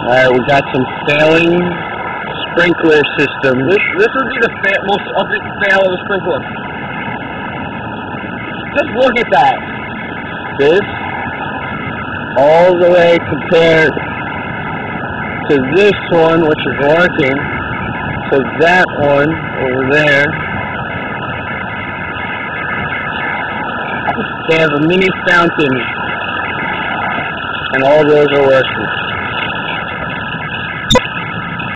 Alright, we got some failing sprinkler systems. This would be the most epic fail of the sprinkler. Just look at that. This, all the way compared to this one, which is working, to that one over there. They have a mini fountain, and all those are working.